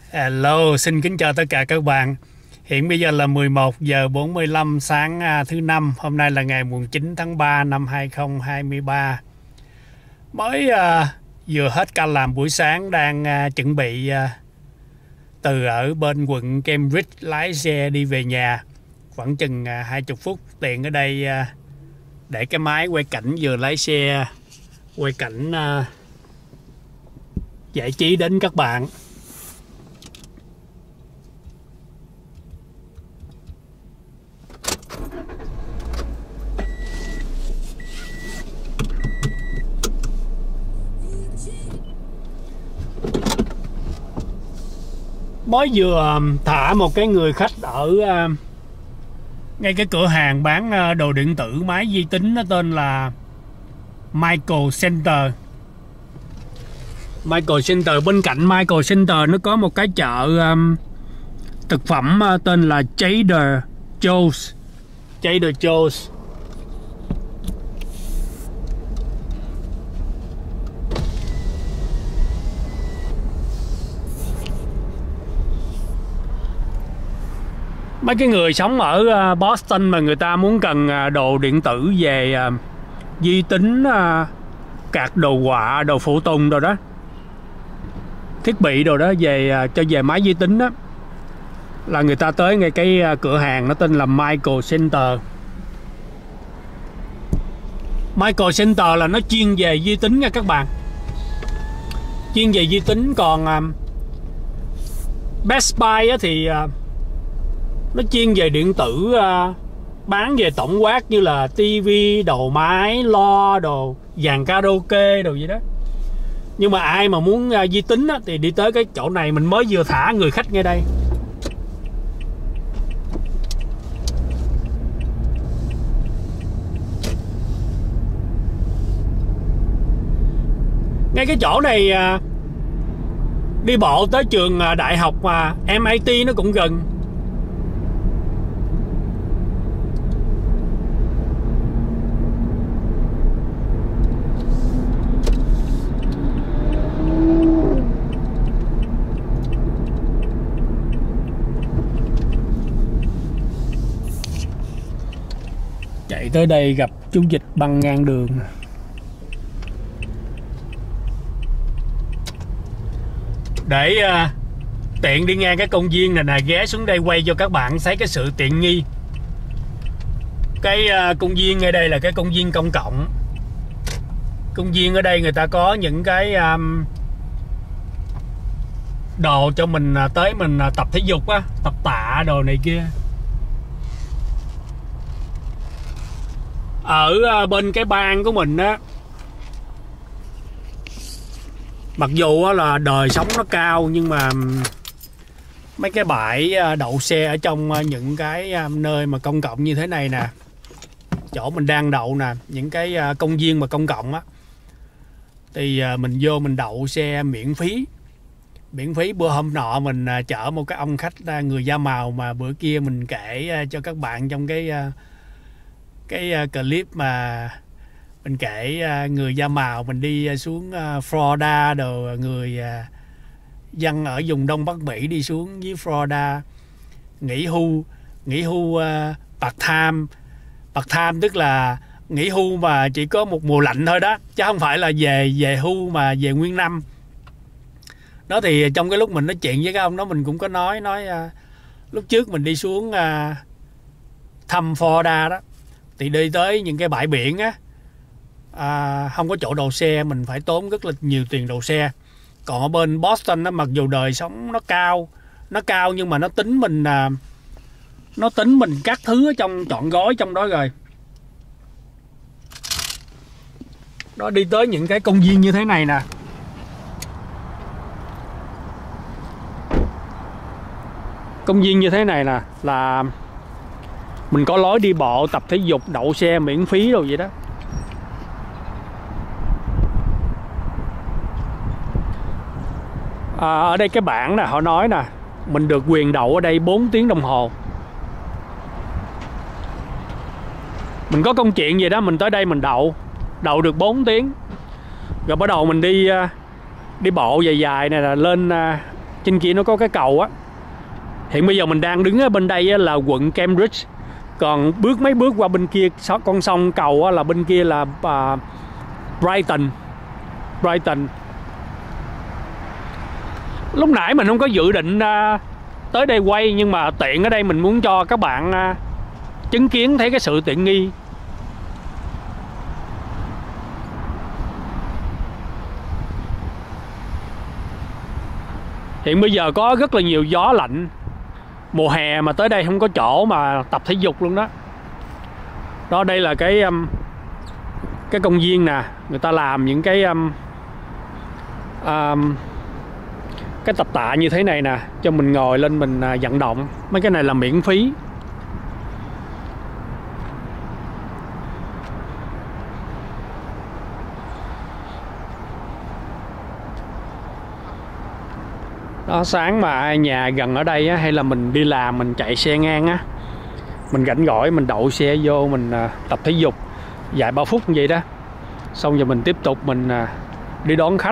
Hello, xin kính chào tất cả các bạn. Hiện bây giờ là 11 giờ 45 sáng thứ năm. Hôm nay là ngày mùng 9 tháng 3 năm 2023. Mới vừa hết ca làm buổi sáng, đang chuẩn bị từ ở bên quận Cambridge lái xe đi về nhà. Khoảng chừng 20 phút. Tiện ở đây để cái máy quay cảnh, vừa lái xe quay cảnh giải trí đến các bạn. Mới vừa thả một cái người khách ở ngay cái cửa hàng bán đồ điện tử, máy vi tính, nó tên là Micro Center. Micro Center, bên cạnh Micro Center nó có một cái chợ thực phẩm tên là Trader Joe's. Trader Joe's. Mấy cái người sống ở Boston mà người ta muốn cần đồ điện tử về vi tính, card đồ họa, đồ phụ tùng đồ đó, thiết bị đồ đó về cho về máy vi tính đó, là người ta tới ngay cái cửa hàng nó tên là Micro Center. Micro Center là nó chuyên về vi tính nha các bạn, chuyên về vi tính. Còn Best Buy thì nó chuyên về điện tử, bán về tổng quát như là tivi, đồ máy, loa, đồ dàn karaoke, đồ gì đó. Nhưng mà ai mà muốn vi tính thì đi tới cái chỗ này. Mình mới vừa thả người khách ngay đây. Ngay cái chỗ này đi bộ tới trường đại học MIT nó cũng gần. Chạy tới đây gặp chú Dịch băng ngang đường. Để tiện đi ngang cái công viên này nè, ghé xuống đây quay cho các bạn thấy cái sự tiện nghi. Cái công viên ngay đây là cái công viên công cộng. Công viên ở đây người ta có những cái đồ cho mình tới mình tập thể dục á, tập tạ đồ này kia. Ở bên cái bang của mình á, mặc dù là đời sống nó cao, nhưng mà mấy cái bãi đậu xe ở trong những cái nơi mà công cộng như thế này nè, chỗ mình đang đậu nè, những cái công viên mà công cộng á, thì mình vô mình đậu xe miễn phí. Miễn phí. Bữa hôm nọ mình chở một cái ông khách người da màu mà bữa kia mình kể cho các bạn trong cái clip mà mình kể người da màu mình đi xuống Florida, đồ người dân ở vùng Đông Bắc Mỹ đi xuống với Florida nghỉ hưu part-time. Part-time tức là nghỉ hưu mà chỉ có một mùa lạnh thôi đó, chứ không phải là về hưu mà về nguyên năm đó. Thì trong cái lúc mình nói chuyện với cái ông đó, mình cũng có nói lúc trước mình đi xuống thăm Florida đó, thì đi tới những cái bãi biển á, không có chỗ đậu xe, mình phải tốn rất là nhiều tiền đậu xe. Còn ở bên Boston á, mặc dù đời sống nó cao nhưng mà nó tính mình các thứ ở trong trọn gói trong đó rồi. Đó, đi tới những cái công viên như thế này nè, công viên như thế này nè, là mình có lối đi bộ, tập thể dục, đậu xe miễn phí rồi vậy đó. Ở đây cái bảng nè, họ nói nè, mình được quyền đậu ở đây 4 tiếng đồng hồ. Mình có công chuyện gì đó, mình tới đây mình đậu được 4 tiếng. Rồi bắt đầu mình đi bộ dài dài này là lên trên kia nó có cái cầu á. Hiện bây giờ mình đang đứng ở bên đây á, là quận Cambridge. Còn mấy bước qua bên kia con sông cầu á, là bên kia là Brighton. Lúc nãy mình không có dự định tới đây quay, nhưng mà tiện ở đây mình muốn cho các bạn chứng kiến thấy cái sự tiện nghi. Hiện bây giờ có rất là nhiều gió lạnh. Mùa hè mà tới đây không có chỗ mà tập thể dục luôn đó. Đó, đây là cái công viên nè. Người ta làm những cái tập tạ như thế này nè, cho mình ngồi lên mình vận động. Mấy cái này là miễn phí. Đó, sáng mà nhà gần ở đây á, hay là mình đi làm mình chạy xe ngang á, mình rảnh rỗi mình đậu xe vô mình tập thể dục vài ba phút như vậy đó, xong rồi mình tiếp tục mình đi đón khách.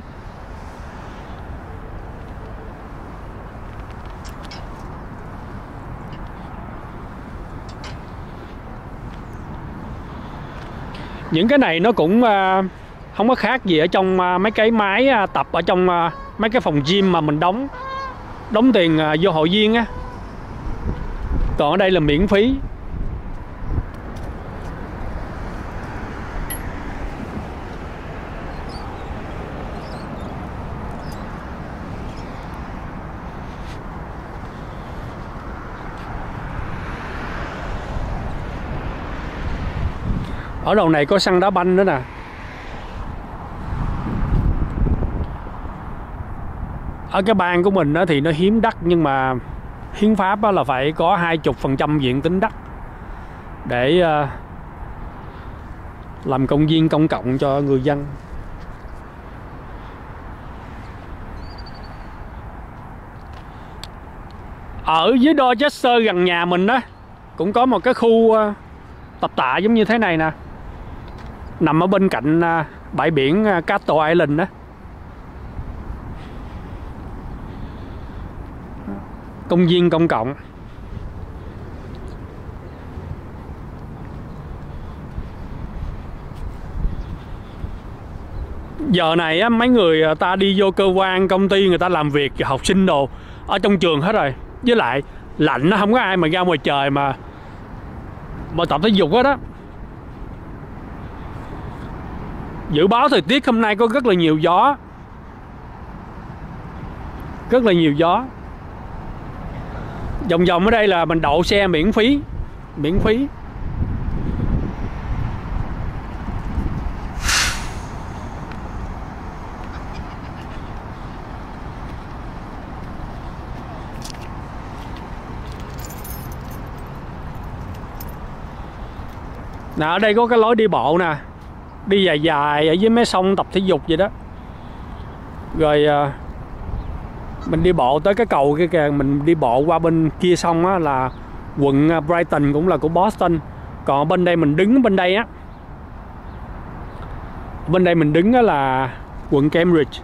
Những cái này nó cũng không có khác gì ở trong mấy cái máy tập ở trong mấy cái phòng gym mà mình đóng tiền vô hội viên á. Còn ở đây là miễn phí. Ở đầu này có săn đá banh nữa nè. Ở cái bang của mình thì nó hiếm đất, nhưng mà hiến pháp là phải có 20% diện tích đất để làm công viên công cộng cho người dân. Ở dưới Dorchester gần nhà mình đó cũng có một cái khu tập tạ giống như thế này nè, nằm ở bên cạnh bãi biển Castle Island đó. Công viên công cộng. Giờ này á, mấy người ta đi vô cơ quan công ty, người ta làm việc, học sinh đồ ở trong trường hết rồi. Với lại lạnh nó không có ai mà ra ngoài trời mà tập thể dục hết đó. Dự báo thời tiết hôm nay có rất là nhiều gió. Rất là nhiều gió. Vòng vòng ở đây là mình đậu xe miễn phí. Miễn phí. Nè, ở đây có cái lối đi bộ nè, đi dài dài ở dưới mấy sông tập thể dục vậy đó. Rồi mình đi bộ tới cái cầu kia kìa, mình đi bộ qua bên kia sông á là quận Brighton, cũng là của Boston. Còn bên đây mình đứng bên đây á, bên đây mình đứng á là quận Cambridge.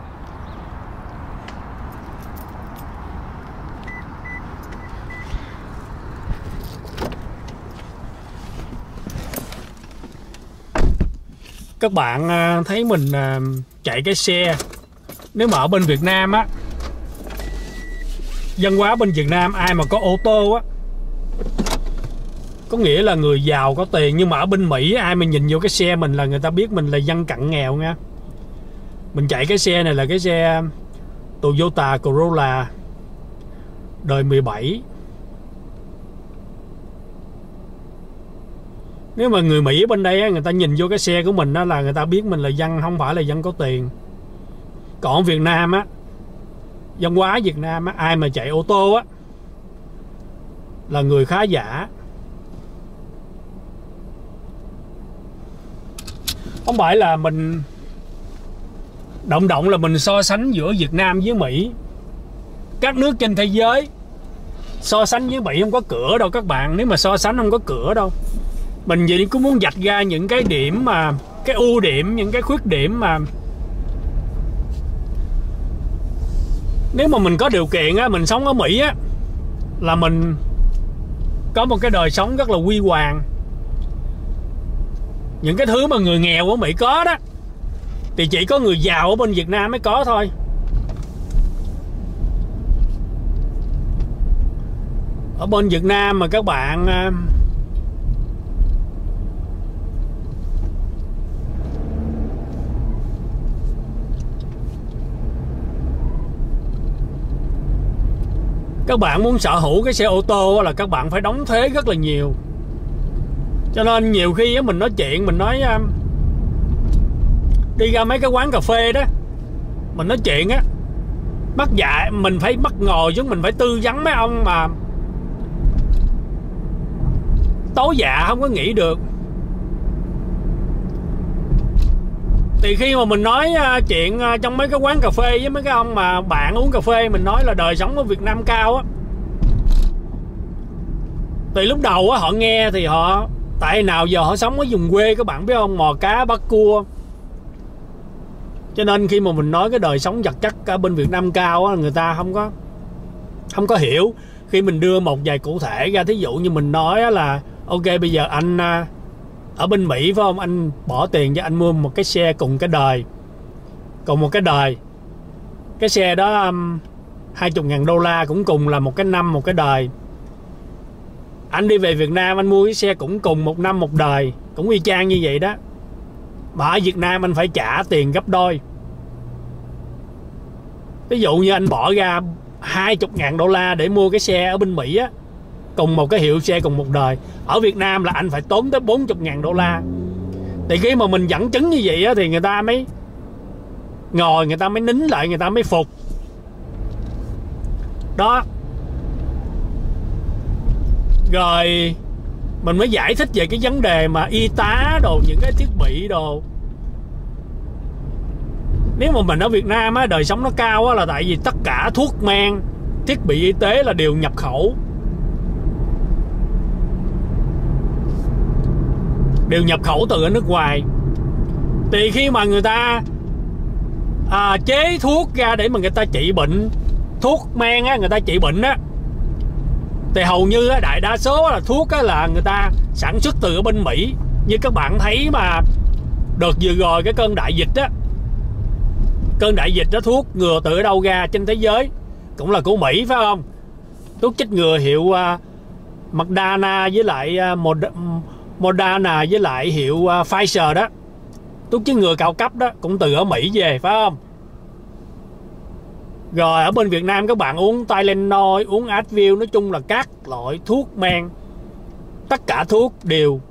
Các bạn thấy mình chạy cái xe, nếu mà ở bên Việt Nam á, văn hóa bên Việt Nam ai mà có ô tô á có nghĩa là người giàu có tiền. Nhưng mà ở bên Mỹ ai mà nhìn vô cái xe mình là người ta biết mình là dân cận nghèo nha. Mình chạy cái xe này là cái xe Toyota Corolla đời 17. Nếu mà người Mỹ bên đây á, người ta nhìn vô cái xe của mình á là người ta biết mình là dân, không phải là dân có tiền. Còn Việt Nam á, văn hóa Việt Nam á, ai mà chạy ô tô á là người khá giả. Không phải là mình động là mình so sánh giữa Việt Nam với Mỹ. Các nước trên thế giới so sánh với Mỹ không có cửa đâu các bạn. Nếu mà so sánh không có cửa đâu. Mình vậy cũng muốn vạch ra những cái điểm mà, cái ưu điểm, những cái khuyết điểm mà Nếu mà mình có điều kiện á, mình sống ở Mỹ á, là mình có một cái đời sống rất là huy hoàng. Những cái thứ mà người nghèo ở Mỹ có đó thì chỉ có người giàu ở bên Việt Nam mới có thôi. Ở bên Việt Nam mà các bạn muốn sở hữu cái xe ô tô là các bạn phải đóng thuế rất là nhiều. Cho nên nhiều khi mình nói chuyện, mình nói đi ra mấy cái quán cà phê đó, mình nói chuyện á, mắc dạ mình phải bắt ngồi xuống, mình phải tư vấn mấy ông mà tối dạ không có nghĩ được. Thì khi mà mình nói chuyện trong mấy cái quán cà phê với mấy cái ông mà bạn uống cà phê, mình nói là đời sống ở Việt Nam cao á, thì lúc đầu á họ nghe thì họ, tại nào giờ họ sống ở vùng quê các bạn biết không, mò cá bắt cua. Cho nên khi mà mình nói cái đời sống vật chất ở bên Việt Nam cao á, người ta không có hiểu. Khi mình đưa một vài cụ thể ra, thí dụ như mình nói là ok bây giờ anh ở bên Mỹ phải không, anh bỏ tiền cho anh mua một cái xe cùng một cái đời, cái xe đó 20.000 đô la, cũng cùng là một cái năm một cái đời. Anh đi về Việt Nam anh mua cái xe cũng cùng một năm một đời, cũng y chang như vậy đó, mà ở Việt Nam anh phải trả tiền gấp đôi. Ví dụ như anh bỏ ra 20.000 đô la để mua cái xe ở bên Mỹ á, cùng một cái hiệu xe cùng một đời, ở Việt Nam là anh phải tốn tới 40.000 đô la. Thì khi mà mình dẫn chứng như vậy á, thì người ta mới ngồi, người ta mới nín lại, người ta mới phục đó. Rồi mình mới giải thích về cái vấn đề mà y tá đồ, những cái thiết bị đồ. Nếu mà mình ở Việt Nam á, đời sống nó cao á, là tại vì tất cả thuốc men, thiết bị y tế là đều nhập khẩu. Đều nhập khẩu từ ở nước ngoài. Thì khi mà người ta chế thuốc ra để mà người ta trị bệnh, thuốc men á, người ta trị bệnh á, thì hầu như á, đại đa số là thuốc á, là người ta sản xuất từ ở bên Mỹ. Như các bạn thấy mà đợt vừa rồi cái cơn đại dịch á, thuốc ngừa từ ở đâu ra trên thế giới cũng là của Mỹ phải không? Thuốc chích ngừa hiệu Moderna với lại Moderna với lại hiệu Pfizer đó, thuốc chích ngừa cao cấp đó cũng từ ở Mỹ về phải không? Rồi ở bên Việt Nam các bạn uống Tylenol, uống Advil, nói chung là các loại thuốc men, tất cả thuốc đều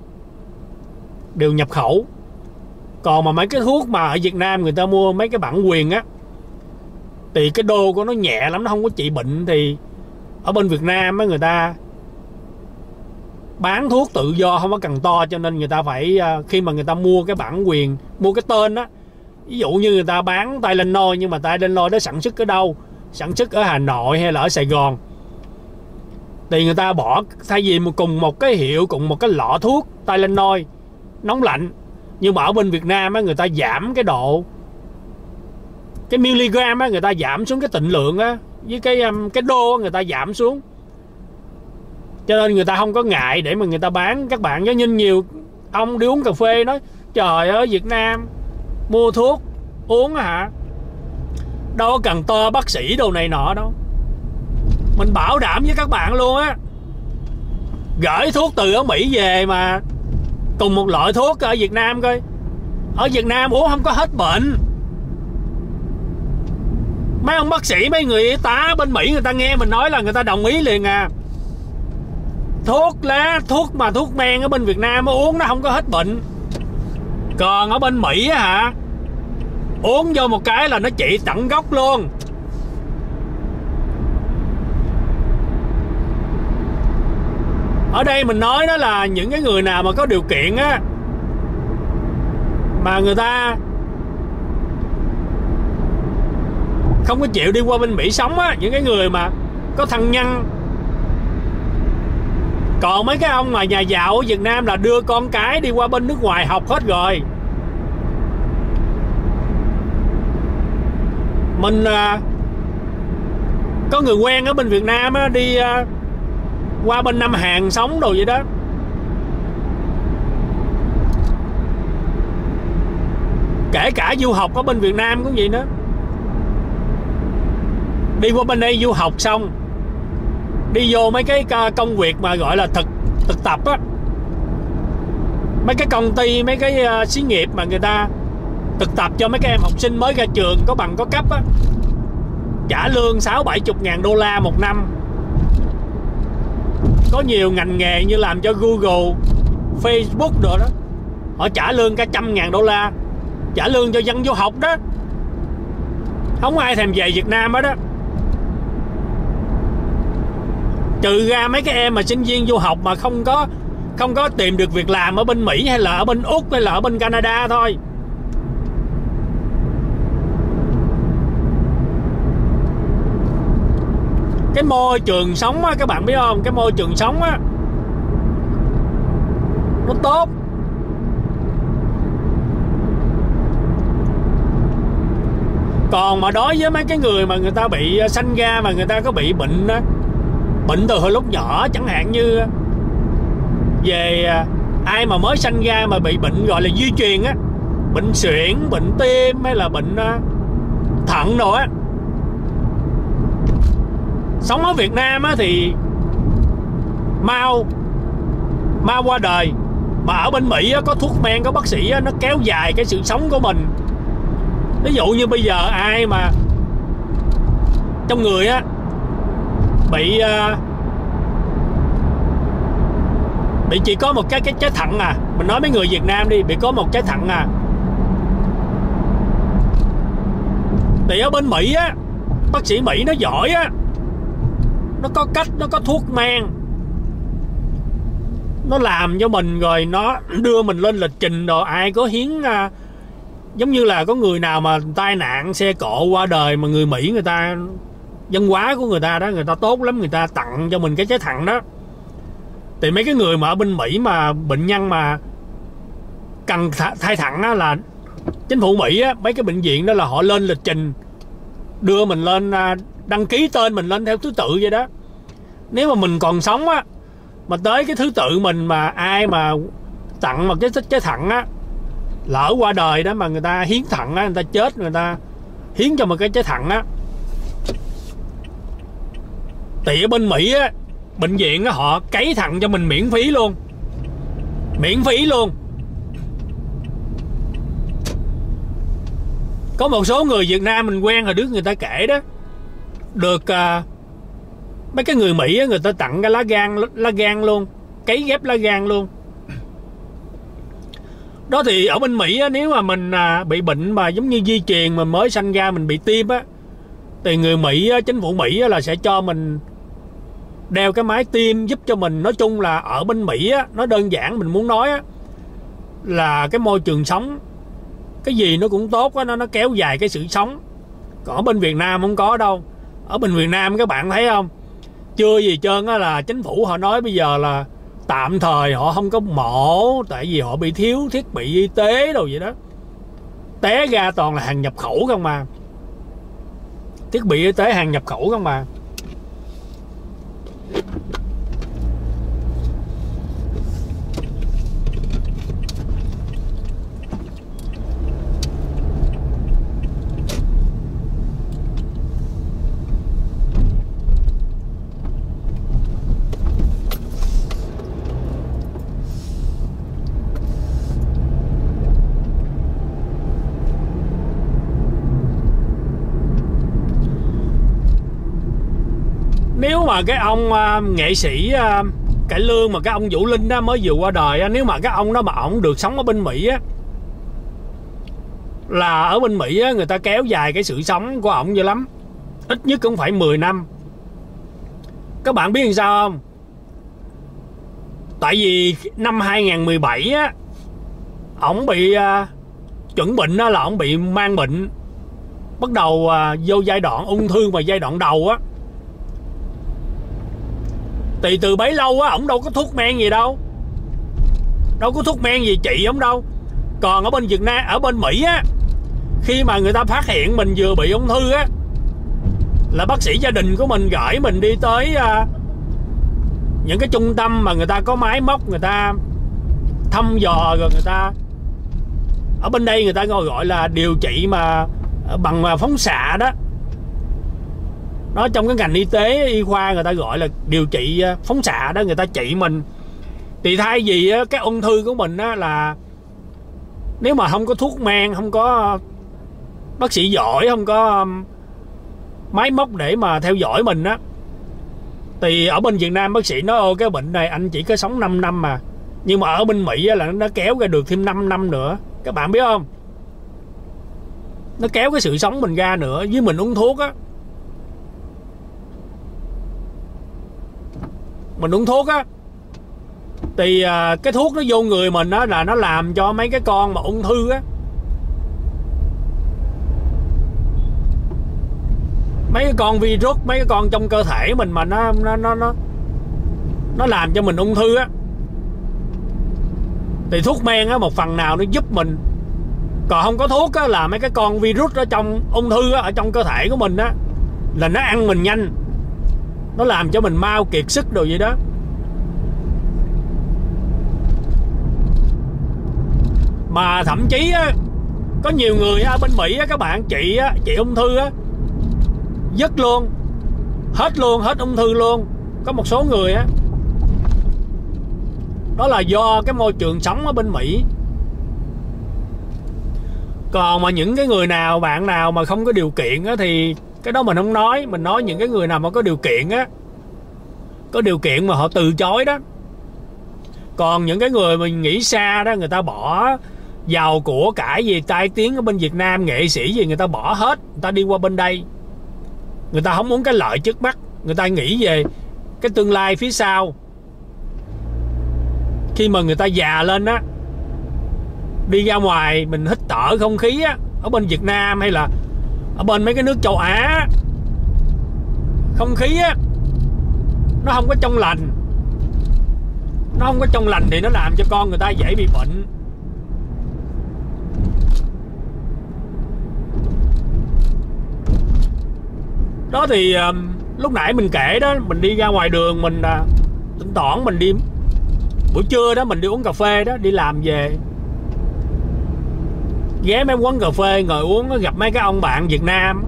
nhập khẩu. Còn mà mấy cái thuốc mà ở Việt Nam người ta mua mấy cái bản quyền á, thì cái đô của nó nhẹ lắm, nó không có trị bệnh. Thì ở bên Việt Nam á, người ta bán thuốc tự do, không có cần to, cho nên người ta phải, khi mà người ta mua cái bản quyền, mua cái tên á, ví dụ như người ta bán Tylenol, nhưng mà Tylenol đó sản xuất ở đâu? Sản xuất ở Hà Nội hay là ở Sài Gòn. Thì người ta bỏ, thay vì cùng một cái hiệu, cùng một cái lọ thuốc Tylenol nóng lạnh, nhưng mà ở bên Việt Nam á, người ta giảm cái độ, cái miligram á, người ta giảm xuống cái tịnh lượng á, với cái đô á, người ta giảm xuống. Cho nên người ta không có ngại để mà người ta bán. Các bạn nhớ, nhìn nhiều ông đi uống cà phê nói trời ơi Việt Nam mua thuốc uống hả, đâu có cần to bác sĩ đồ này nọ đâu. Mình bảo đảm với các bạn luôn á, gửi thuốc từ ở Mỹ về mà cùng một loại thuốc ở Việt Nam coi, ở Việt Nam uống không có hết bệnh. Mấy ông bác sĩ, mấy người y tá bên Mỹ người ta nghe mình nói là người ta đồng ý liền à. Thuốc men ở bên Việt Nam uống nó không có hết bệnh. Còn ở bên Mỹ á hả, uống vô một cái là nó trị tận gốc luôn. Ở đây mình nói đó là những cái người nào mà có điều kiện á, mà người ta không có chịu đi qua bên Mỹ sống á, những cái người mà có thân nhân. Còn mấy cái ông mà nhà giàu ở Việt Nam là đưa con cái đi qua bên nước ngoài học hết rồi. Có người quen ở bên Việt Nam á, đi qua bên Nam Hàn sống đồ vậy đó. Kể cả du học ở bên Việt Nam cũng vậy nữa. Đi qua bên đây du học xong, đi vô mấy cái công việc mà gọi là thực tập á, mấy cái công ty, mấy cái xí nghiệp mà người ta thực tập cho mấy cái em học sinh mới ra trường có bằng có cấp á, trả lương 60-70 ngàn đô la một năm. Có nhiều ngành nghề như làm cho Google, Facebook rồi đó, họ trả lương cả 100.000 đô la, trả lương cho dân du học đó. Không ai thèm về Việt Nam hết đó. Trừ ra mấy cái em mà sinh viên du học mà không có tìm được việc làm ở bên Mỹ hay là ở bên Úc hay là ở bên Canada thôi. Cái môi trường sống á, các bạn biết không? Cái môi trường sống á, nó tốt. Còn mà đối với mấy cái người mà người ta bị sanh ra mà người ta có bị bệnh á, bệnh từ hồi lúc nhỏ, chẳng hạn như về ai mà mới sanh ra mà bị bệnh gọi là di truyền á, bệnh suyễn, bệnh tim hay là bệnh thận rồi á, sống ở Việt Nam á thì mau qua đời. Mà ở bên Mỹ á, có thuốc men, có bác sĩ á, nó kéo dài cái sự sống của mình. Ví dụ như bây giờ ai mà trong người á bị chỉ có một cái trái thận à, mình nói mấy người Việt Nam đi, bị có một trái thận à, thì ở bên Mỹ á, bác sĩ Mỹ nó giỏi á, nó có cách, nó có thuốc men, nó làm cho mình rồi nó đưa mình lên lịch trình rồi. Ai có hiến giống như là có người nào mà tai nạn xe cộ qua đời mà người Mỹ người ta, văn hóa của người ta đó, người ta tốt lắm, người ta tặng cho mình cái trái thận đó. Thì mấy cái người mà ở bên Mỹ mà bệnh nhân mà cần thay thận á, là chính phủ Mỹ á, mấy cái bệnh viện đó là họ lên lịch trình đưa mình lên, đăng ký tên mình lên theo thứ tự vậy đó. Nếu mà mình còn sống á, mà tới cái thứ tự mình mà ai mà tặng một cái thận á, lỡ qua đời đó mà người ta hiến thận á, người ta chết, người ta hiến cho một cái trái thận á, thì ở bên Mỹ á, bệnh viện á, họ cấy thận cho mình miễn phí luôn. Miễn phí luôn. Có một số người Việt Nam mình quen hồi trước người ta kể đó, được mấy cái người Mỹ á, người ta tặng cái lá gan luôn, cấy ghép lá gan luôn. Đó thì ở bên Mỹ á, nếu mà mình bị bệnh mà giống như di truyền mà mới sanh ra mình bị tim á, thì người Mỹ á, chính phủ Mỹ á, là sẽ cho mình đeo cái máy tim giúp cho mình. Nói chung là ở bên Mỹ á, nó đơn giản mình muốn nói á, là cái môi trường sống cái gì nó cũng tốt á, nó kéo dài cái sự sống. Còn ở bên Việt Nam không có đâu. Ở bên Việt Nam các bạn thấy không, chưa gì trơn á, là chính phủ họ nói bây giờ là tạm thời họ không có mổ, tại vì họ bị thiếu thiết bị y tế đồ vậy đó. Té ra toàn là hàng nhập khẩu không mà, thiết bị y tế hàng nhập khẩu không mà. Nếu mà cái ông nghệ sĩ cải lương mà cái ông Vũ Linh đó mới vừa qua đời á, nếu mà cái ông đó mà ổng được sống ở bên Mỹ á, là ở bên Mỹ á, người ta kéo dài cái sự sống của ổng dữ lắm, ít nhất cũng phải 10 năm. Các bạn biết làm sao không? Tại vì năm 2017 á, ổng bị chuẩn bệnh đó, là ổng bị mang bệnh, bắt đầu vô giai đoạn ung thư mà giai đoạn đầu á. Thì từ bấy lâu á, ổng đâu có thuốc men gì đâu, đâu có thuốc men gì trị ổng đâu. Còn ở bên Việt Nam, ở bên Mỹ á, khi mà người ta phát hiện mình vừa bị ung thư á, là bác sĩ gia đình của mình gửi mình đi tới những cái trung tâm mà người ta có máy móc, người ta thăm dò, rồi người ta ở bên đây người ta gọi là điều trị mà bằng phóng xạ đó. Nó trong cái ngành y tế y khoa người ta gọi là điều trị phóng xạ đó, người ta trị mình. Thì thay vì cái ung thư của mình á, là nếu mà không có thuốc men, không có bác sĩ giỏi, không có máy móc để mà theo dõi mình á, thì ở bên Việt Nam bác sĩ nói ô cái bệnh này anh chỉ có sống 5 năm mà. Nhưng mà ở bên Mỹ á, là nó kéo ra được thêm 5 năm nữa. Các bạn biết không? Nó kéo cái sự sống mình ra nữa. Với mình uống thuốc á, mình uống thuốc á, thì cái thuốc nó vô người mình á, là nó làm cho mấy cái con mà ung thư á, mấy cái con virus, mấy cái con trong cơ thể mình mà nó làm cho mình ung thư á, thì thuốc men á một phần nào nó giúp mình. Còn không có thuốc á, là mấy cái con virus ở trong ung thư á, ở trong cơ thể của mình á, là nó ăn mình nhanh, nó làm cho mình mau kiệt sức đồ vậy đó. Mà thậm chí á, có nhiều người ở bên Mỹ á, các bạn trị ung thư á, dứt luôn, hết ung thư luôn. Có một số người á, đó là do cái môi trường sống ở bên Mỹ. Còn mà những cái người nào, bạn nào mà không có điều kiện á, thì cái đó mình không nói. Mình nói những cái người nào mà có điều kiện á, có điều kiện mà họ từ chối đó. Còn những cái người mình nghĩ xa đó, người ta bỏ giàu của cải gì, tai tiếng ở bên Việt Nam, nghệ sĩ gì, người ta bỏ hết, người ta đi qua bên đây. Người ta không muốn cái lợi trước mắt, người ta nghĩ về cái tương lai phía sau. Khi mà người ta già lên á, đi ra ngoài mình hít thở không khí á, ở bên Việt Nam hay là ở bên mấy cái nước châu Á, không khí á nó không có trong lành. Nó không có trong lành thì nó làm cho con người ta dễ bị bệnh. Đó thì lúc nãy mình kể đó, mình đi ra ngoài đường, mình thỉnh thoảng mình đi buổi trưa đó, mình đi uống cà phê đó, đi làm về ghé mấy quán cà phê ngồi uống, gặp mấy cái ông bạn Việt Nam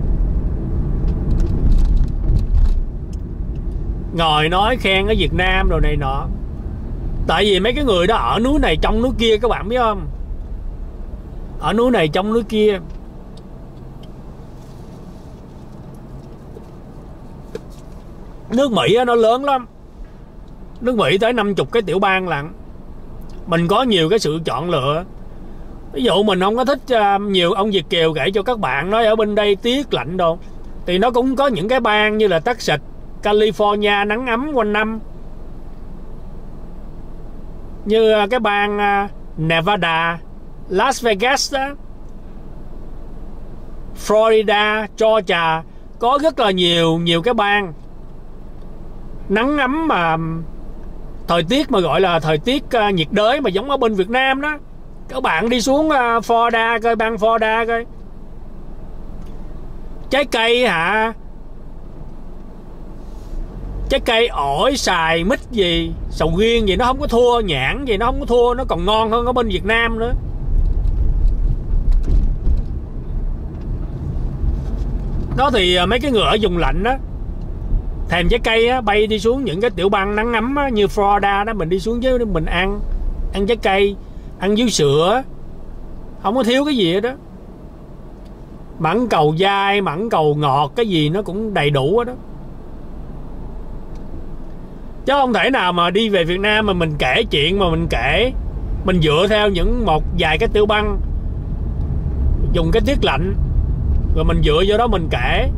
ngồi nói khen ở Việt Nam rồi này nọ. Tại vì mấy cái người đó ở núi này trong núi kia, các bạn biết không? Ở núi này trong núi kia. Nước Mỹ nó lớn lắm. Nước Mỹ tới 50 cái tiểu bang lận. Mình có nhiều cái sự chọn lựa. Ví dụ mình không có thích nhiều ông Việt kiều kể cho các bạn nói ở bên đây tiết lạnh đâu, thì nó cũng có những cái bang như là Texas, California nắng ấm quanh năm. Như cái bang Nevada, Las Vegas đó, Florida, Georgia, có rất là nhiều cái bang nắng ấm mà thời tiết mà gọi là thời tiết nhiệt đới, mà giống ở bên Việt Nam đó. Các bạn đi xuống Florida coi, bang Florida coi, trái cây hả, trái cây ổi, xoài, mít gì, sầu riêng gì nó không có thua, nhãn gì nó không có thua, nó còn ngon hơn ở bên Việt Nam nữa. Đó thì mấy cái người ở vùng lạnh đó thèm trái cây á, bay đi xuống những cái tiểu bang nắng ấm á, như Florida đó, mình đi xuống dưới mình ăn trái cây, ăn với sữa, không có thiếu cái gì hết đó. Mãng cầu dai, mãng cầu ngọt, cái gì nó cũng đầy đủ hết đó. Chứ không thể nào mà đi về Việt Nam mà mình kể chuyện mà mình dựa theo một vài cái tiểu bang dùng cái tiết lạnh rồi mình dựa vô đó mình kể.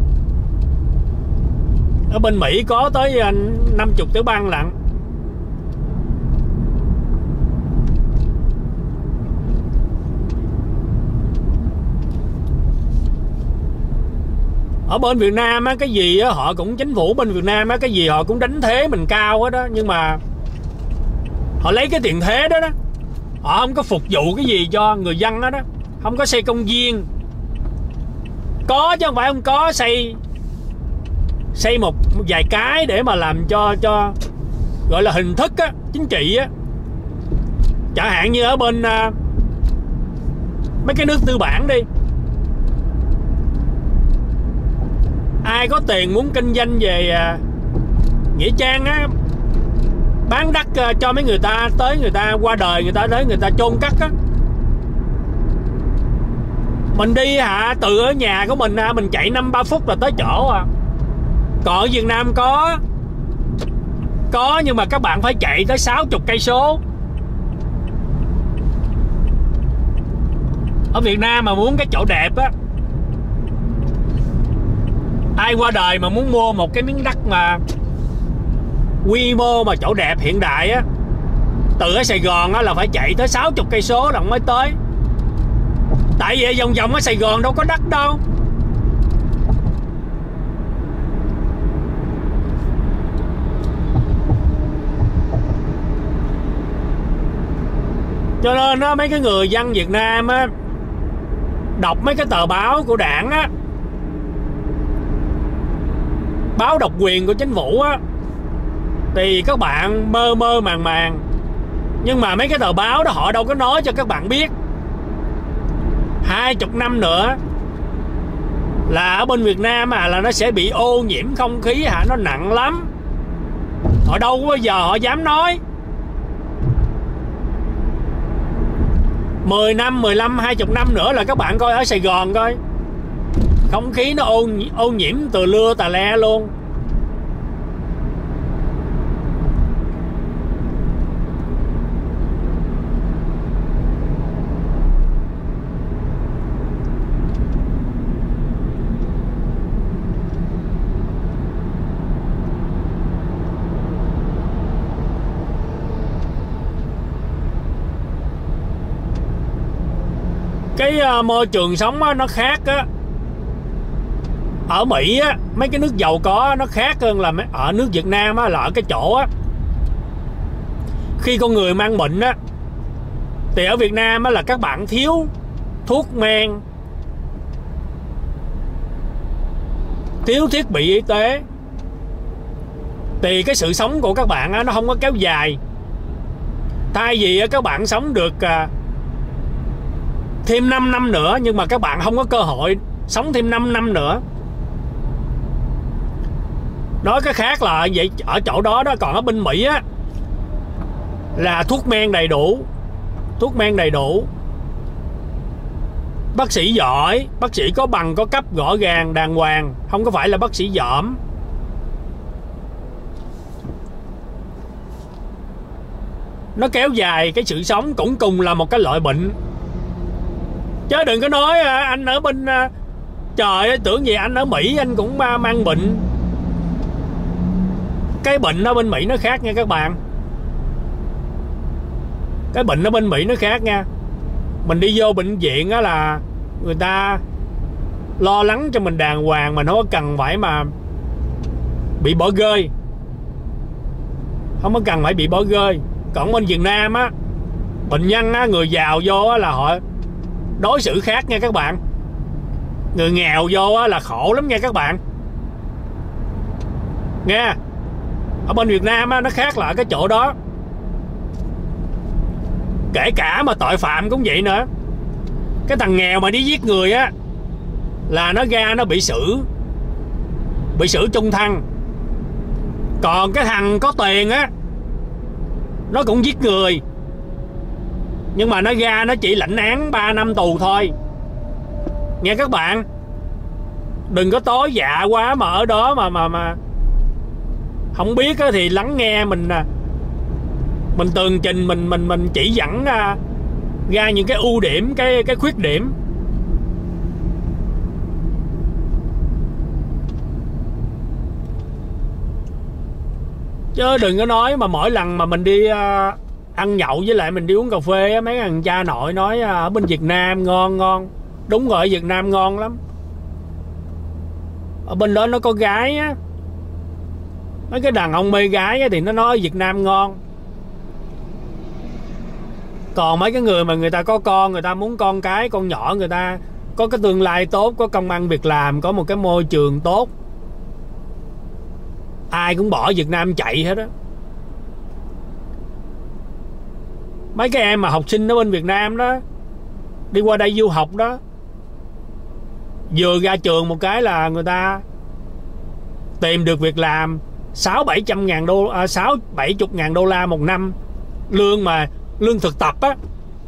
Ở bên Mỹ có tới 50 tiểu bang lận. Ở bên Việt Nam á, cái gì á, họ cũng, chính phủ bên Việt Nam á, cái gì họ cũng đánh thuế mình cao hết đó. Nhưng mà họ lấy cái tiền thuế đó họ không có phục vụ cái gì cho người dân đó. Không có xây công viên. Có chứ không phải không có, xây xây một vài cái để mà làm cho gọi là hình thức á, chính trị á. Chẳng hạn như ở bên mấy cái nước tư bản đi, ai có tiền muốn kinh doanh về nghĩa trang á, bán đất cho mấy người ta, tới người ta qua đời, người ta tới người ta chôn cất á, mình đi từ ở nhà của mình mình chạy 5-3 phút là tới chỗ à. Còn ở Việt Nam có nhưng mà các bạn phải chạy tới 60 cây số. Ở Việt Nam mà muốn cái chỗ đẹp á, ai qua đời mà muốn mua một cái miếng đất mà quy mô mà chỗ đẹp hiện đại á, từ ở Sài Gòn á là phải chạy tới 60 cây số là mới tới. Tại vì vòng vòng ở Sài Gòn đâu có đất đâu. Cho nên á, mấy cái người dân Việt Nam á, đọc mấy cái tờ báo của đảng á, báo độc quyền của chính phủ á, thì các bạn mơ mơ màng màng. Nhưng mà mấy cái tờ báo đó họ đâu có nói cho các bạn biết 20 năm nữa là ở bên Việt Nam là nó sẽ bị ô nhiễm không khí nó nặng lắm. Họ đâu có bao giờ họ dám nói. 10 năm, 15, 20 năm nữa là các bạn coi ở Sài Gòn coi, không khí nó ô nhiễm từ lưa tà le luôn. Cái môi trường sống á, nó khác á. Ở Mỹ á, mấy cái nước giàu có nó khác hơn là ở nước Việt Nam á, là ở cái chỗ á, khi con người mang bệnh á, thì ở Việt Nam á, là các bạn thiếu thuốc men, thiếu thiết bị y tế, thì cái sự sống của các bạn á, nó không có kéo dài. Thay vì các bạn sống được thêm 5 năm nữa, nhưng mà các bạn không có cơ hội sống thêm 5 năm nữa. Nói cái khác là vậy, ở chỗ đó đó. Còn ở bên Mỹ á là thuốc men đầy đủ, thuốc men đầy đủ, bác sĩ giỏi, bác sĩ có bằng có cấp rõ ràng đàng hoàng, không có phải là bác sĩ dởm. Nó kéo dài cái sự sống, cũng cùng là một cái loại bệnh. Chứ đừng có nói anh ở bên trời ơi, tưởng gì anh ở Mỹ anh cũng mang bệnh. Cái bệnh ở bên Mỹ nó khác nha các bạn. Cái bệnh ở bên Mỹ nó khác nha. Mình đi vô bệnh viện á là người ta lo lắng cho mình đàng hoàng, mà nó có cần phải mà bị bỏ rơi, không có cần phải bị bỏ rơi. Còn bên Việt Nam á, bệnh nhân á, người giàu vô á là họ đối xử khác nha các bạn. Người nghèo vô á là khổ lắm nha các bạn nghe. Ở bên Việt Nam á, nó khác là ở cái chỗ đó. Kể cả mà tội phạm cũng vậy nữa. Cái thằng nghèo mà đi giết người á là nó ra nó bị xử chung thân. Còn cái thằng có tiền á, nó cũng giết người, nhưng mà nó ra nó chỉ lãnh án 3 năm tù thôi nghe các bạn. Đừng có tối dạ quá mà ở đó mà không biết á, thì lắng nghe mình tường trình, mình chỉ dẫn ra những cái ưu điểm, cái khuyết điểm. Chứ đừng có nói mà mỗi lần mà mình đi ăn nhậu với lại mình đi uống cà phê á, mấy thằng cha nội nói ở bên Việt Nam ngon. Đúng rồi, ở Việt Nam ngon lắm. Ở bên đó nó có gái á, mấy cái đàn ông mê gái á, thì nó nói ở Việt Nam ngon. Còn mấy cái người mà người ta có con, người ta muốn con cái con nhỏ người ta có cái tương lai tốt, có công ăn việc làm, có một cái môi trường tốt, ai cũng bỏ Việt Nam chạy hết á. Mấy cái em mà học sinh ở bên Việt Nam đó, đi qua đây du học đó, vừa ra trường một cái là người ta tìm được việc làm 6-70 ngàn đô la một năm, lương mà lương thực tập á,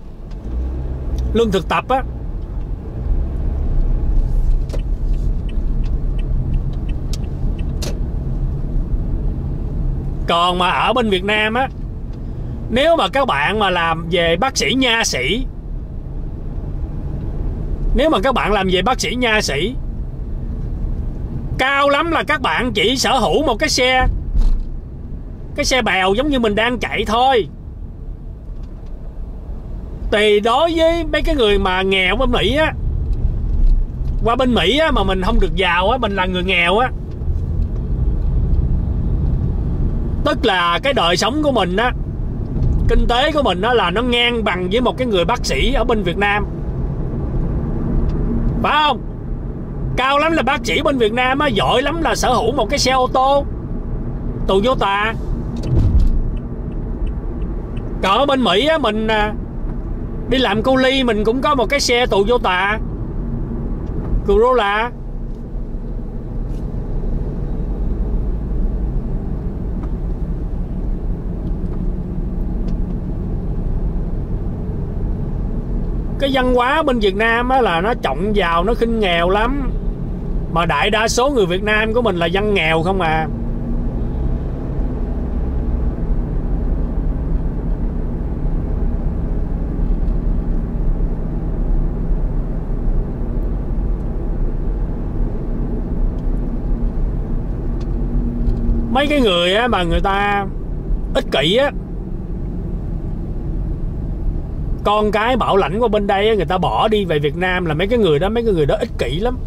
Còn mà ở bên Việt Nam á, nếu mà các bạn mà làm về bác sĩ nha sĩ, cao lắm là các bạn chỉ sở hữu một cái xe bèo giống như mình đang chạy thôi. Thì đối với mấy cái người mà nghèo bên Mỹ á, qua bên Mỹ á, mà mình không được giàu á, mình là người nghèo á, tức là cái đời sống của mình á, kinh tế của mình á, là nó ngang bằng với một cái người bác sĩ ở bên Việt Nam, phải không? Cao lắm là bác sĩ bên Việt Nam á, giỏi lắm là sở hữu một cái xe ô tô Toyota. Còn ở bên Mỹ á, mình đi làm cu ly mình cũng có một cái xe Toyota Corolla. Cái văn hóa bên Việt Nam á là nó trọng giàu, nó khinh nghèo lắm. Mà đại đa số người Việt Nam của mình là dân nghèo không à. Mấy cái người á mà người ta ích kỷ á, con cái bảo lãnh qua bên đây á, người ta bỏ đi về Việt Nam là mấy cái người đó ích kỷ lắm.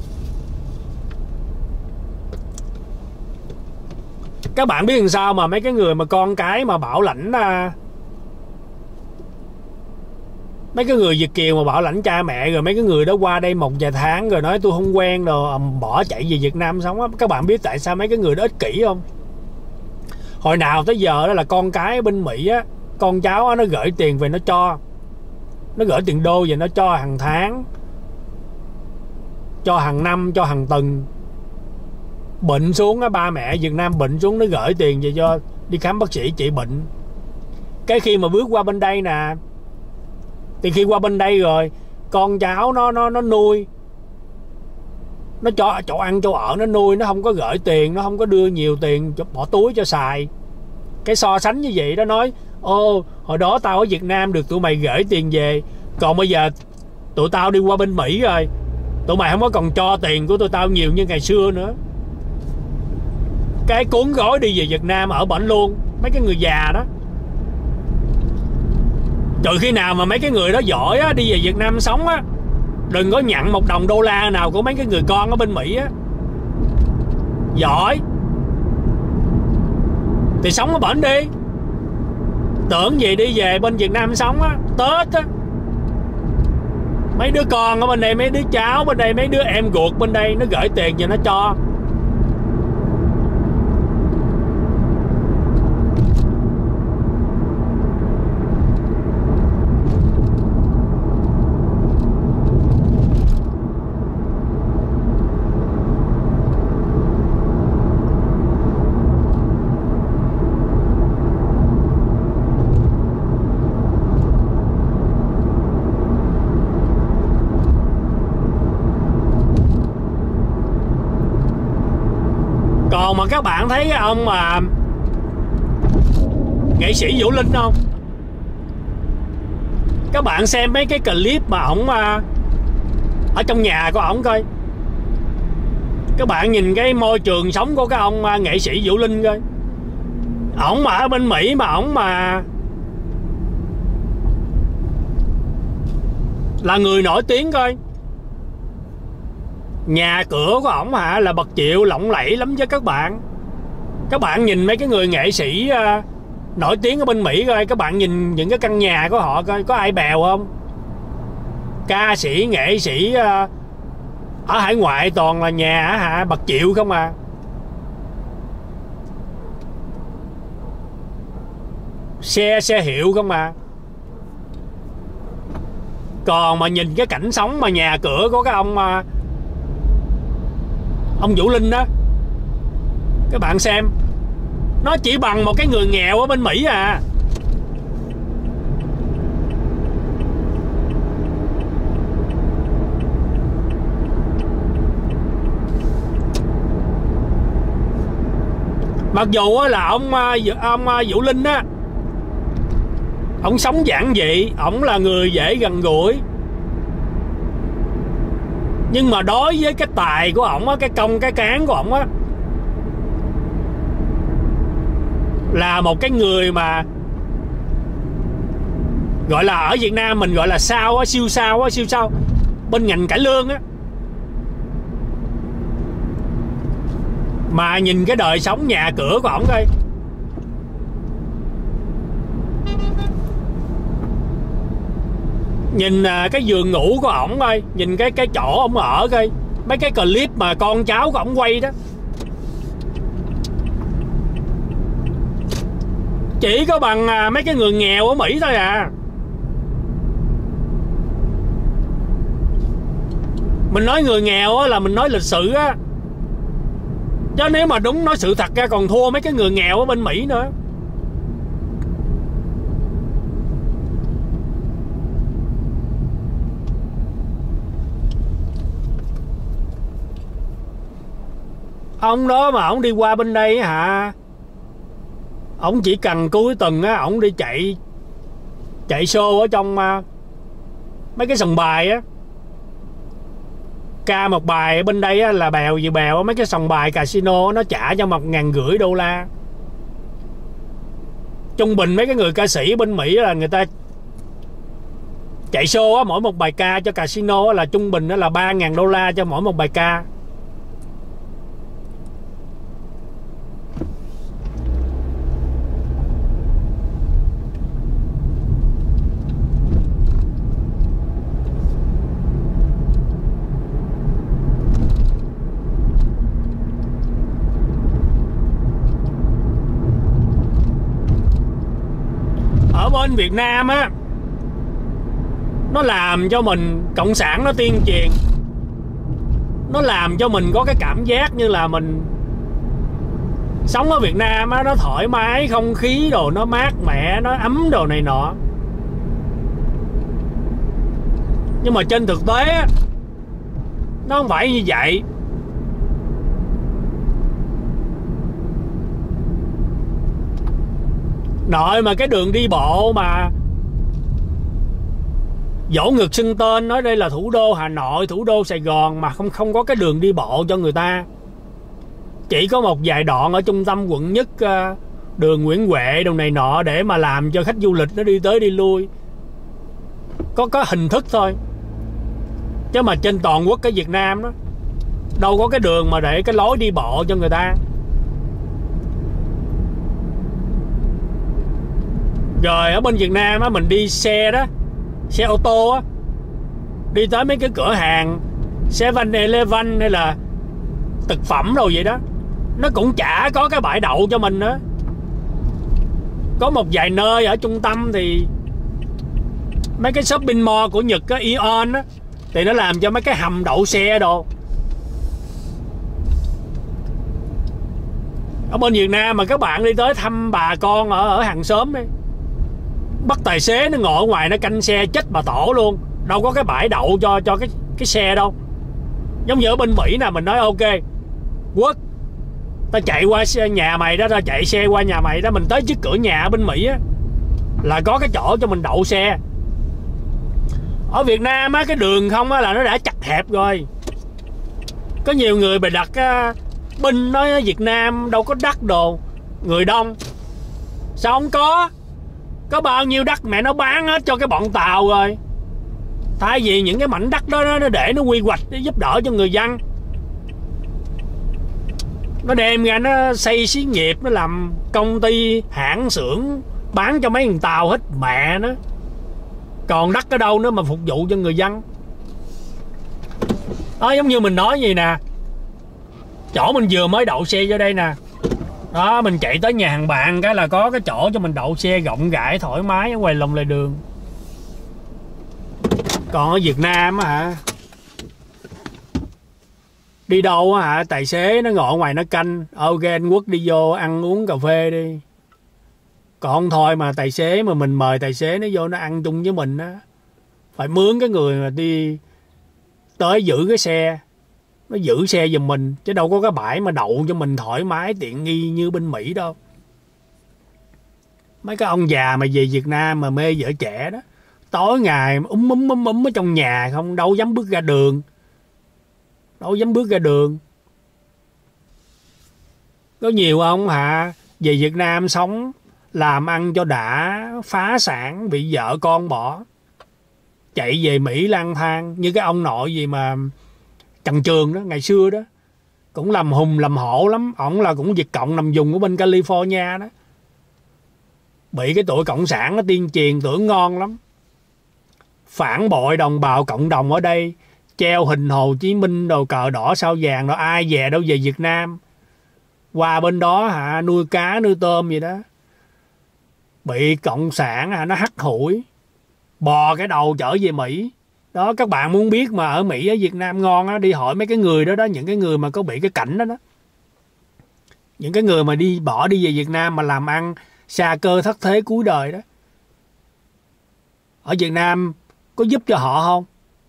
Các bạn biết làm sao mà mấy cái người mà con cái mà bảo lãnh mấy cái người Việt kiều mà bảo lãnh cha mẹ, rồi mấy cái người đó qua đây một vài tháng rồi nói tôi không quen rồi bỏ chạy về Việt Nam sống á. Các bạn biết tại sao mấy cái người đó ích kỷ không? Hồi nào tới giờ đó là con cái ở bên Mỹ á, con cháu á, nó gửi tiền về nó cho, nó gửi tiền đô về nó cho hàng tháng, cho hàng năm, cho hàng tuần. Bệnh xuống á, ba mẹ Việt Nam bệnh xuống nó gửi tiền về cho đi khám bác sĩ trị bệnh. Cái khi mà bước qua bên đây nè, thì khi qua bên đây rồi con cháu nó nuôi, nó cho chỗ ăn chỗ ở, nó nuôi, nó không có gửi tiền, nó không có đưa nhiều tiền bỏ túi cho xài. Cái so sánh như vậy đó, nói ô hồi đó tao ở Việt Nam được tụi mày gửi tiền về, còn bây giờ tụi tao đi qua bên Mỹ rồi, tụi mày không có còn cho tiền của tụi tao nhiều như ngày xưa nữa. Cái cuốn gói đi về Việt Nam ở bển luôn mấy cái người già đó. Trừ khi nào mà mấy cái người đó giỏi á, đi về Việt Nam sống á, đừng có nhận một đồng đô la nào của mấy cái người con ở bên Mỹ á. Giỏi thì sống ở bển đi. Tưởng gì đi về bên Việt Nam sống á, Tết á, mấy đứa con ở bên đây, mấy đứa cháu bên đây, mấy đứa em ruột bên đây nó gửi tiền cho nó cho. Còn mà các bạn thấy cái ông mà nghệ sĩ Vũ Linh không? Các bạn xem mấy cái clip mà ổng ở trong nhà của ổng coi. Các bạn nhìn cái môi trường sống của cái ông nghệ sĩ Vũ Linh coi. Ổng mà ở bên Mỹ mà ổng mà là người nổi tiếng coi. Nhà cửa của ổng là bậc triệu lộng lẫy lắm chứ các bạn. Các bạn nhìn mấy cái người nghệ sĩ nổi tiếng ở bên Mỹ coi. Các bạn nhìn những cái căn nhà của họ coi, có ai bèo không? Ca sĩ, nghệ sĩ ở hải ngoại toàn là nhà bậc triệu không à. xe hiệu không mà. Còn mà nhìn cái cảnh sống mà nhà cửa của cái ông Vũ Linh đó, các bạn xem, nó chỉ bằng một cái người nghèo ở bên Mỹ à. Mặc dù là ông Vũ Linh á, ông sống giản dị, ông là người dễ gần gũi, nhưng mà đối với cái tài của ổng á, cái công cái cán của ổng á, là một cái người mà gọi là ở Việt Nam mình gọi là sao á, siêu sao bên ngành cải lương á. Mà nhìn cái đời sống nhà cửa của ổng coi, nhìn cái giường ngủ của ổng coi, nhìn cái chỗ ổng ở coi, mấy cái clip mà con cháu của ổng quay đó, chỉ có bằng mấy cái người nghèo ở Mỹ thôi à. Mình nói người nghèo á là mình nói lịch sự á, chứ nếu mà đúng nói sự thật ra còn thua mấy cái người nghèo ở bên Mỹ nữa. Ông đó mà ông đi qua bên đây hả, ông chỉ cần cuối tuần á, ông đi chạy show ở trong mấy cái sòng bài á, ca một bài ở bên đây á, là bèo gì bèo, mấy cái sòng bài casino nó trả cho $1,500. Trung bình mấy cái người ca sĩ bên Mỹ là người ta chạy show á, mỗi một bài ca cho casino á, là trung bình á, là $3,000 cho mỗi một bài ca. Ở bên Việt Nam á, nó làm cho mình, cộng sản nó tuyên truyền, nó làm cho mình có cái cảm giác như là mình sống ở Việt Nam á, nó thoải mái, không khí đồ nó mát mẻ, nó ấm đồ này nọ. Nhưng mà trên thực tế á, nó không phải như vậy. Nội mà cái đường đi bộ mà dỗ ngực xưng tên, nói đây là thủ đô Hà Nội, thủ đô Sài Gòn, mà không có cái đường đi bộ cho người ta. Chỉ có một vài đoạn ở trung tâm quận nhất, đường Nguyễn Huệ đồ này nọ, để mà làm cho khách du lịch nó đi tới đi lui, có hình thức thôi. Chứ mà trên toàn quốc cái Việt Nam đó, đâu có cái đường mà để cái lối đi bộ cho người ta. Rồi ở bên Việt Nam á, mình đi xe đó, xe ô tô á, đi tới mấy cái cửa hàng 7-Eleven hay là thực phẩm đồ vậy đó, nó cũng chả có cái bãi đậu cho mình nữa. Có một vài nơi ở trung tâm thì mấy cái shopping mall của Nhật á, Ion á, thì nó làm cho mấy cái hầm đậu xe đồ. Ở bên Việt Nam mà các bạn đi tới thăm bà con ở hàng xóm đi, bắt tài xế nó ngồi ở ngoài nó canh xe chết bà tổ luôn, đâu có cái bãi đậu cho cái xe đâu. Giống như ở bên Mỹ nè, mình nói ok quốc, tao chạy qua nhà mày đó, tao chạy xe qua nhà mày đó, mình tới trước cửa nhà ở bên Mỹ á, là có cái chỗ cho mình đậu xe. Ở Việt Nam á, cái đường không á là nó đã chặt hẹp rồi. Có nhiều người bày đặt binh nói Việt Nam đâu có đất đồ, người đông. Sao không có bao nhiêu đất mẹ nó bán hết cho cái bọn Tàu rồi. Thay vì những cái mảnh đất đó nó để nó quy hoạch để giúp đỡ cho người dân, nó đem ra nó xây xí nghiệp, nó làm công ty hãng xưởng bán cho mấy thằng Tàu hết mẹ nó. Còn đất ở đâu nữa mà phục vụ cho người dân. Đó, giống như mình nói gì nè, chỗ mình vừa mới đậu xe vô đây nè, Đó, mình chạy tới nhà hàng bạn cái là có cái chỗ cho mình đậu xe rộng rãi thoải mái ở ngoài lòng lề đường. Còn ở Việt Nam á hả, đi đâu á hả, tài xế nó ngồi ngoài nó canh, ok anh Quốc đi vô ăn uống cà phê đi. Còn thôi mà tài xế mà mình mời tài xế nó vô nó ăn chung với mình á, phải mướn cái người mà đi tới giữ cái xe, nó giữ xe giùm mình, chứ đâu có cái bãi mà đậu cho mình thoải mái tiện nghi như bên Mỹ đâu. Mấy cái ông già mà về Việt Nam mà mê vợ trẻ đó, tối ngày úm ở trong nhà không, đâu dám bước ra đường, đâu dám bước ra đường. Có nhiều ông hả, về Việt Nam sống làm ăn cho đã, phá sản bị vợ con bỏ, chạy về Mỹ lang thang. Như cái ông nội gì mà Trần Trường đó, ngày xưa đó cũng làm hùng làm hổ lắm, ổng là cũng Việt Cộng nằm vùng ở bên California đó, bị cái tụi cộng sản nó tuyên truyền tưởng ngon lắm, phản bội đồng bào cộng đồng ở đây, treo hình Hồ Chí Minh đồ cờ đỏ sao vàng, rồi ai về đâu về Việt Nam, qua bên đó hả nuôi cá nuôi tôm gì đó, bị cộng sản hả nó hắt hủi, bò cái đầu trở về Mỹ. Đó, các bạn muốn biết mà ở Mỹ ở Việt Nam ngon á, đi hỏi mấy cái người đó đó, những cái người mà có bị cái cảnh đó đó, những cái người mà bỏ đi về Việt Nam mà làm ăn xa cơ thất thế cuối đời đó, ở Việt Nam có giúp cho họ không?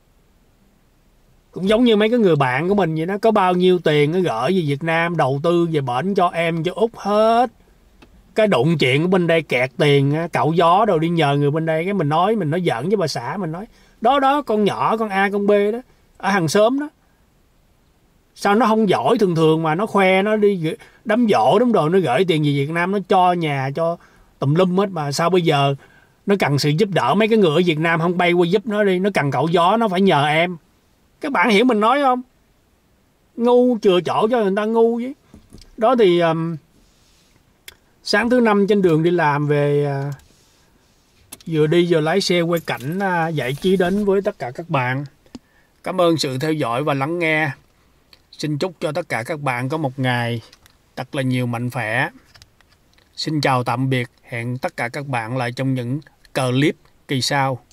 Cũng giống như mấy cái người bạn của mình vậy đó, có bao nhiêu tiền nó gửi về Việt Nam đầu tư về bển cho em cho Úc hết. Cái đụng chuyện ở bên đây kẹt tiền cạo gió đâu đi nhờ người bên đây, cái mình nói giỡn với bà xã, mình nói đó con nhỏ con A con B đó ở hàng xóm đó, sao nó không giỏi thường thường mà nó khoe nó đi đám giỗ đám đồ, nó gửi tiền về Việt Nam nó cho nhà cho tùm lum hết, mà sao bây giờ nó cần sự giúp đỡ, mấy cái người ở Việt Nam không bay qua giúp nó đi, nó cần cạo gió nó phải nhờ em. Các bạn hiểu mình nói không? Ngu chừa chỗ cho người ta ngu với. Đó thì sáng thứ Năm trên đường đi làm về, vừa đi vừa lái xe quay cảnh giải trí đến với tất cả các bạn. Cảm ơn sự theo dõi và lắng nghe. Xin chúc cho tất cả các bạn có một ngày thật là nhiều mạnh khỏe. Xin chào tạm biệt, hẹn tất cả các bạn lại trong những clip kỳ sau.